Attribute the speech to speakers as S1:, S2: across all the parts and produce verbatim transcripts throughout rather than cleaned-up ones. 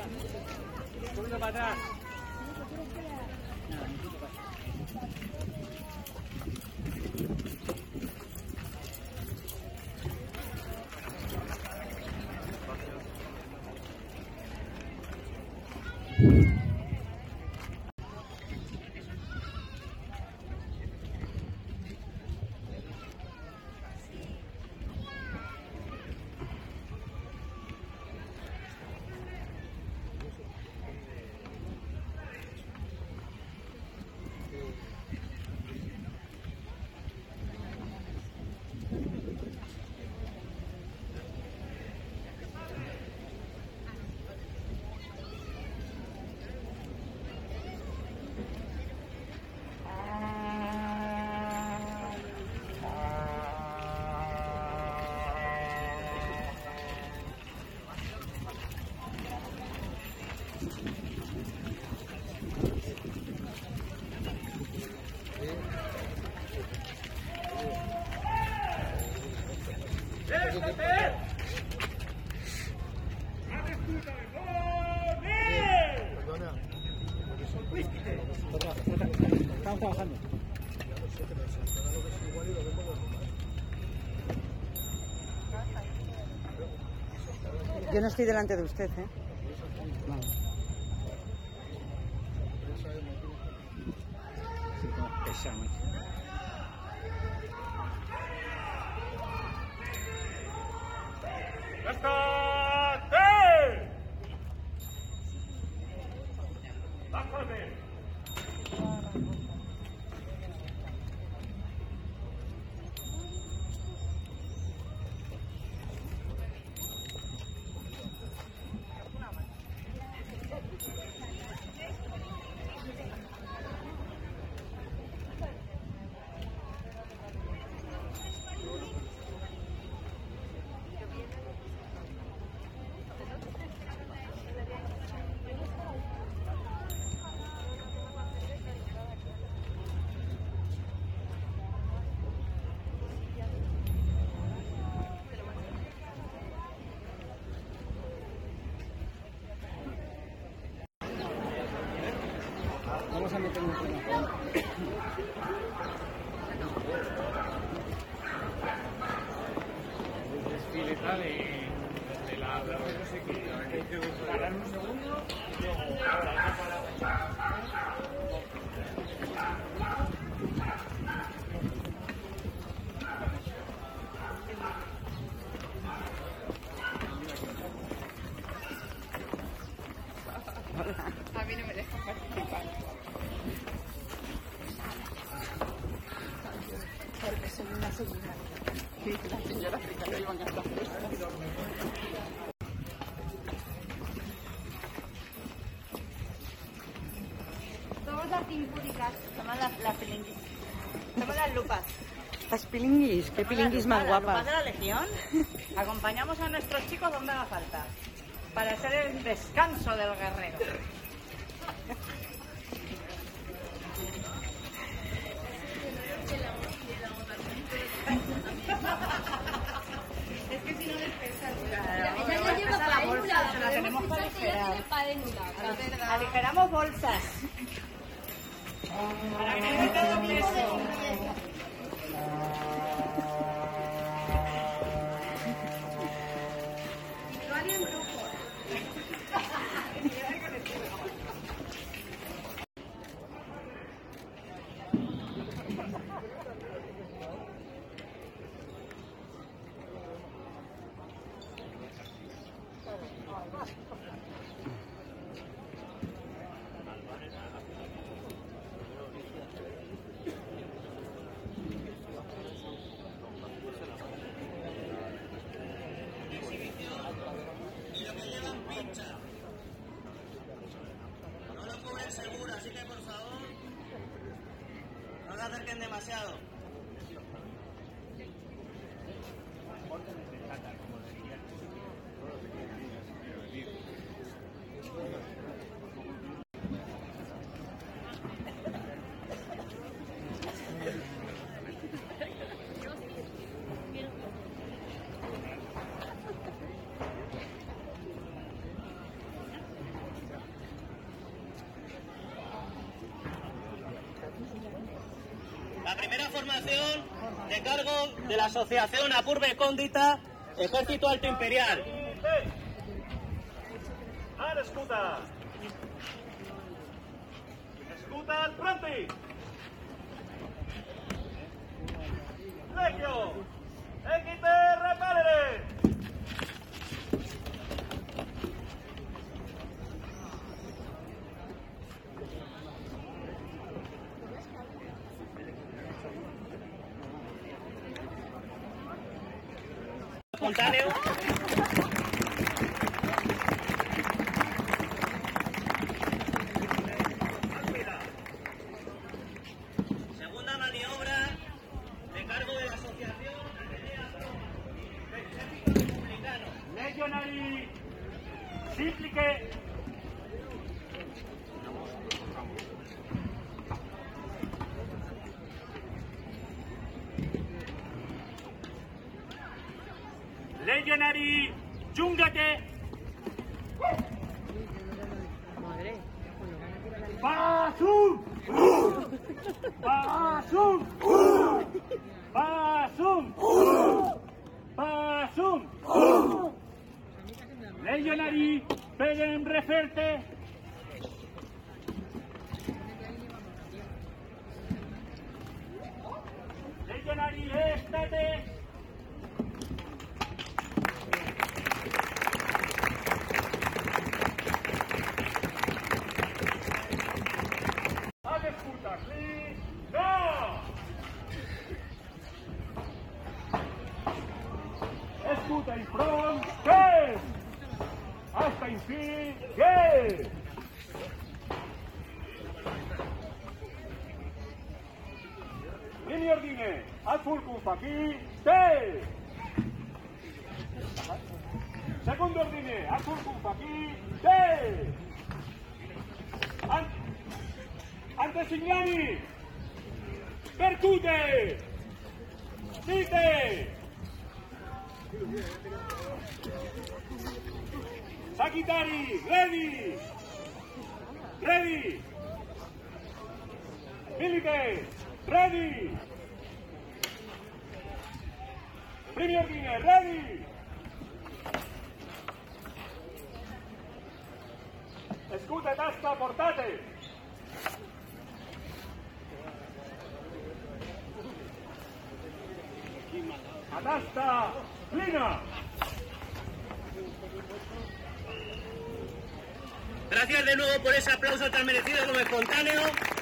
S1: Un poquito para atrás. Nada, un poquito para atrás. Estamos trabajando.
S2: Yo no estoy delante de usted, ¿eh?
S1: Vale. Sí, como pesa mucho. Vamos a meter un poco. El desfile tal de, de la no sé qué. Hay que parar un segundo y luego ahora hay que parar.
S3: A mí no me dejan participar. Porque soy una señora. Sí, la señora africana iban a estar fiestas.
S4: Somos las impúdicas, somos las, las pilinguis. Somos las lupas.
S2: Las pilinguis, qué pilinguis más
S4: Las lupas
S2: guapas.
S4: de la Legión. Acompañamos a nuestros chicos donde haga falta. Para hacer el descanso del guerrero. Es que si no despesan, claro.
S3: Ella no lleva
S4: la bolsa,
S3: paénula,
S4: se la tenemos que aligerar.
S3: paénula.
S4: Aligeramos bolsas. Para que no te doble eso.
S5: No lo cubren seguro, así que por favor, no se acerquen demasiado. La primera formación de cargo de la Asociación Apurbe Cóndita, Ejército Alto Imperial.
S1: Ara escuta! Escuta, pronti! Legio! Equite repelere!
S5: Espontáneo. Segunda maniobra de cargo de la Asociación del Ejército Republicano.
S1: Legionari! Simplice! Legionari! Giungate! Pasum! Pasum! Pasum! Pasum! Legionari! Peguen referte! Legionari! Estate! Escuta in front, che! Hasta in fin, che! Primi ordine, al fulcrum aquí, te! Secondo ordine, al fulcrum aquí, te! An Antesignani! Percute! Dite! Sagittari, ready! Ready! Milite, ready! Primi ordine, ready! Escuta et asta, portate! Ad asta, plina!
S5: Gracias de nuevo por ese aplauso tan merecido como espontáneo.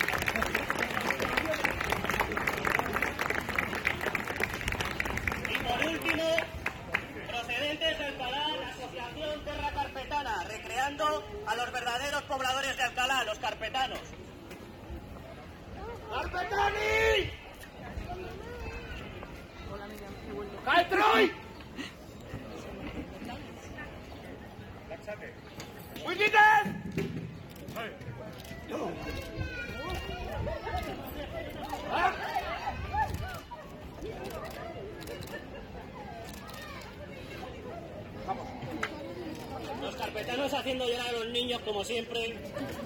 S5: Y por último, procedentes de Alcalá, la Asociación Terra Carpetana, recreando a los verdaderos pobladores de Alcalá, los carpetanos. ¡Carpetani! ¡Caltroy! Los carpetanos haciendo llorar a los niños como siempre.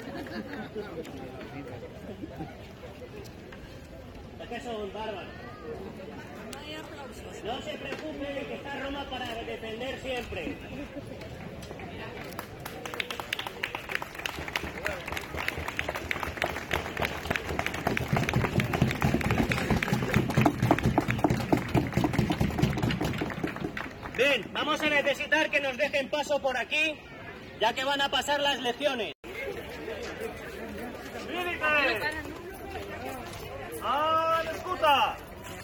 S5: Es que son bárbaros. No se preocupe que está Roma para defender siempre. Bien, vamos a necesitar que nos dejen paso por aquí, ya que van a pasar las legiones.
S1: ¡Milite! ¡Al escuta!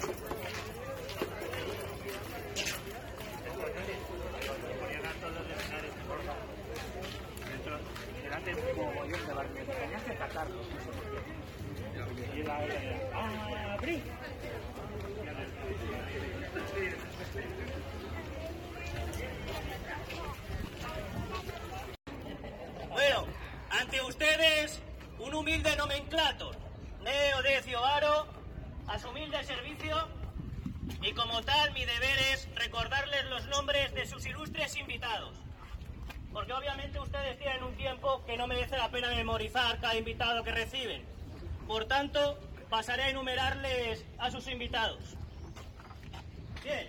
S1: Delante de un mogollón de barrios, tenías que sacarlos. Y la era, ¡abrí!
S5: Bueno, ante ustedes, un humilde nomenclator, Neo Decio Aro, a su humilde servicio, y como tal mi deber es recordarles los nombres de sus ilustres invitados, porque obviamente ustedes tienen un tiempo que no merece la pena memorizar cada invitado que reciben. Por tanto, pasaré a enumerarles a sus invitados. Bien.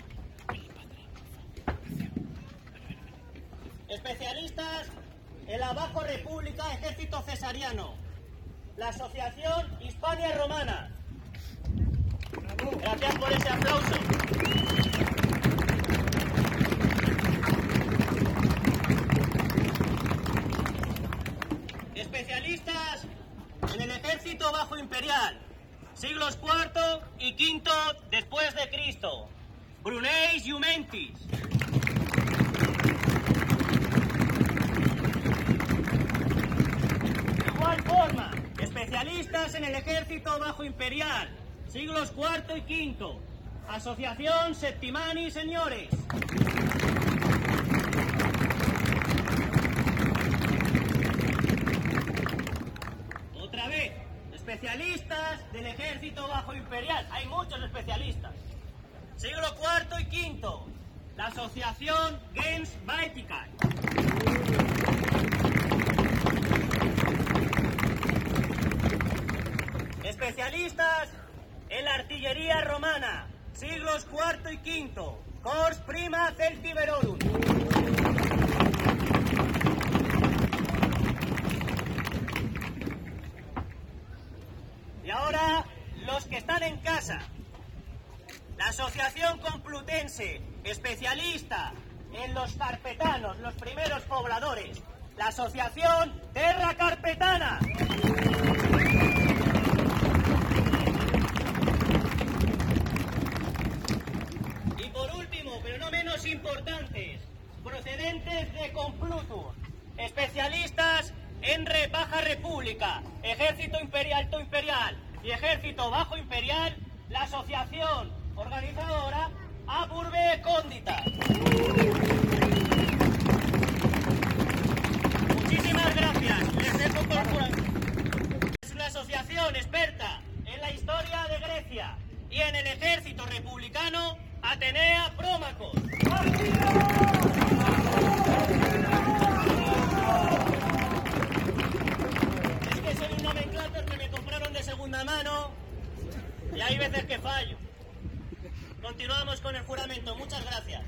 S5: Especialistas en la Bajo República Ejército Cesariano, la Asociación Hispania Romana. Gracias por ese aplauso. Especialistas en el Ejército Bajo Imperial, siglos cuarto y quinto después de Cristo, Bruneis Iumentis. De igual forma, especialistas en el Ejército Bajo Imperial, siglos cuarto y quinto, Asociación Septimani Señores. Otra vez, especialistas del Ejército Bajo Imperial. Hay muchos especialistas. Siglo cuarto y quinto, la Asociación Gens Baetica. Especialistas en la artillería romana, siglos cuarto y quinto, Corps Prima Celtiberorum. Y ahora, los que están en casa. La Asociación Complutense, especialista en los carpetanos, los primeros pobladores. La Asociación Terra Carpetana. Y por último, pero no menos importantes, procedentes de Complutum, especialistas en Re Baja República, Ejército Imperial, Alto Imperial y Ejército Bajo Imperial, la asociación organizadora Apurbe Cóndita. Muchísimas gracias. Les dejo con... Es una asociación experta en la historia de Grecia y en el ejército republicano Atenea Prómacos. Es que soy un nomenclator que me compraron de segunda mano y hay veces que fallo. Continuamos con el juramento. Muchas gracias.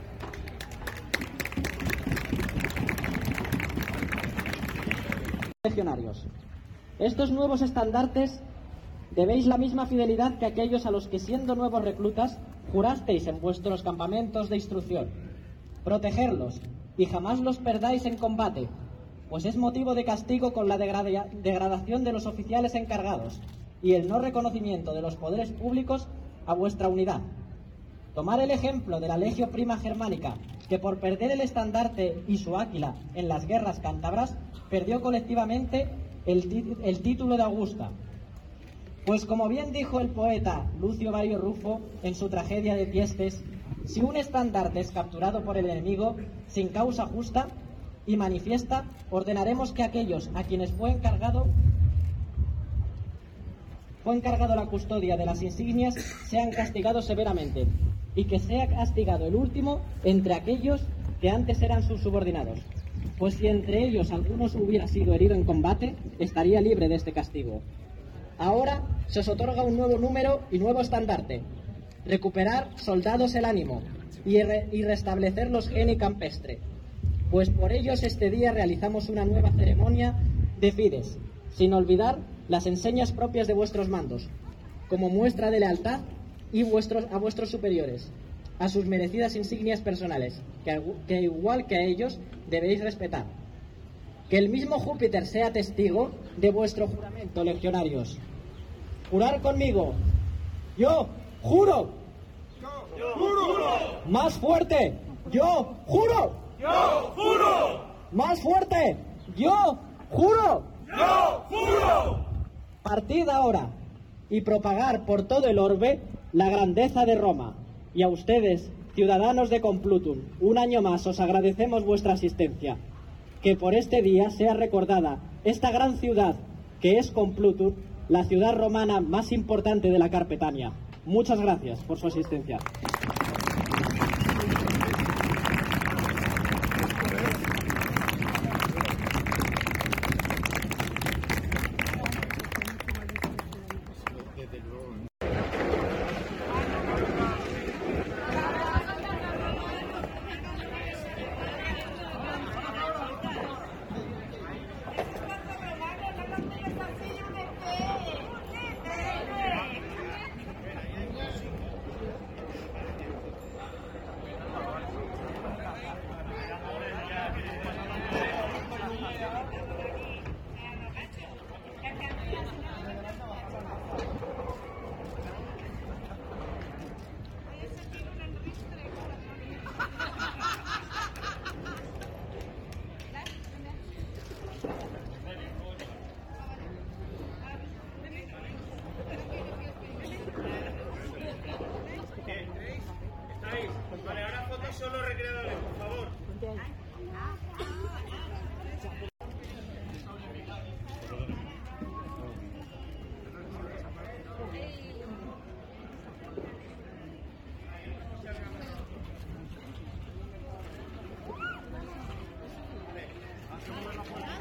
S6: Legionarios, estos nuevos estandartes debéis la misma fidelidad que aquellos a los que, siendo nuevos reclutas, jurasteis en vuestros campamentos de instrucción. Protegerlos y jamás los perdáis en combate, pues es motivo de castigo con la degrada- degradación de los oficiales encargados y el no reconocimiento de los poderes públicos a vuestra unidad. Tomar el ejemplo de la Legio Prima Germánica, que por perder el estandarte y su áquila en las guerras cántabras, perdió colectivamente el, tí- el título de Augusta. Pues como bien dijo el poeta Lucio Vario Rufo en su tragedia de Tiestes, si un estandarte es capturado por el enemigo sin causa justa y manifiesta, ordenaremos que aquellos a quienes fue encargado fue encargado la custodia de las insignias sean castigados severamente, y que sea castigado el último entre aquellos que antes eran sus subordinados, pues si entre ellos algunos hubiera sido herido en combate, estaría libre de este castigo. Ahora se os otorga un nuevo número y nuevo estandarte: recuperar soldados el ánimo y, re y restablecer los geni campestre, pues por ellos este día realizamos una nueva ceremonia de fides, sin olvidar las enseñas propias de vuestros mandos, como muestra de lealtad y vuestros, a vuestros superiores, a sus merecidas insignias personales, que, que igual que a ellos debéis respetar. Que el mismo Júpiter sea testigo de vuestro juramento, legionarios. Jurar conmigo. Yo juro.
S1: ¡Yo juro!
S6: Más fuerte. Yo juro.
S1: ¡Yo juro!
S6: Más fuerte. Yo juro.
S1: ¡Yo juro!
S6: Partid ahora y propagar por todo el orbe la grandeza de Roma. Y a ustedes, ciudadanos de Complutum, un año más os agradecemos vuestra asistencia. Que por este día sea recordada esta gran ciudad que es Complutum, la ciudad romana más importante de la Carpetania. Muchas gracias por su asistencia.
S2: ay.
S1: Vale.